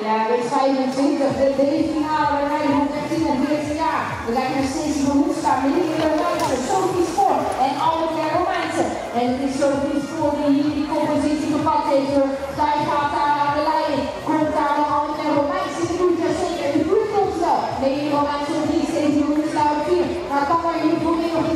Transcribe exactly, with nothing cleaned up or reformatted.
Ja, week vijfentwintig, de D-finale bij Rijnmond dertien en veertien jaar. We lijken naar Stacey van Hoefstaan, Meneer Romeinsen, Sophie Spoor en Albert Romeinsen. En het is Sophie Spoor die hier die compositie gepakt heeft. Zij gaat daar aan de leiding. Komt daar nog Albert Romeinsen, die doet het zeker. De buurt komt wel. Meneer Romeinsen op drie, Stacey van Hoefstaan op vier. Maar kan er hier voor meer nog